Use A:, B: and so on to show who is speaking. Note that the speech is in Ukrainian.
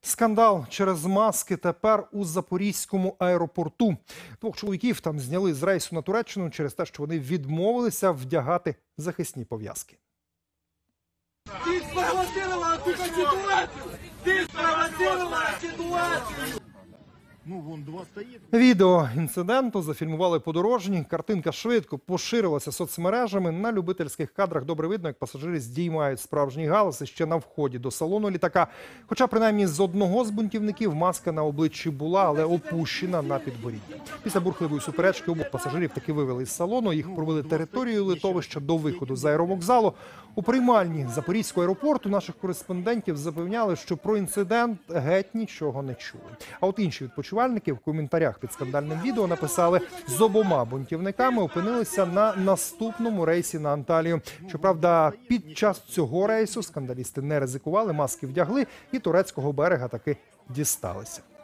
A: Скандал через маски тепер у Запорізькому аеропорту. Двох чоловіків там зняли з рейсу на Туреччину через те, що вони відмовилися вдягати захисні пов'язки.
B: Ти спровоцировала цю ситуацію! Ти спровоцировала ситуацію!
C: Ну, вон два стоїть.
A: Відео інциденту зафільмували подорожні. Картинка швидко поширилася соцмережами. На любительських кадрах добре видно, як пасажири здіймають справжні галаси ще на вході до салону літака. Хоча, принаймні, з одного з бунтівників маска на обличчі була, але опущена на підборідді. Після бурхливої суперечки обох пасажирів таки вивели з салону. Їх провели територією литовища до виходу з аеровокзалу. У приймальні Запорізького аеропорту наших кореспондентів запевняли, що про інцидент геть нічого не чули. А от інші відпочивальники в коментарях під скандальним відео написали, з обома бунтівниками опинилися на наступному рейсі на Анталію. Щоправда, під час цього рейсу скандалісти не ризикували, маски вдягли і турецького берега таки дісталися.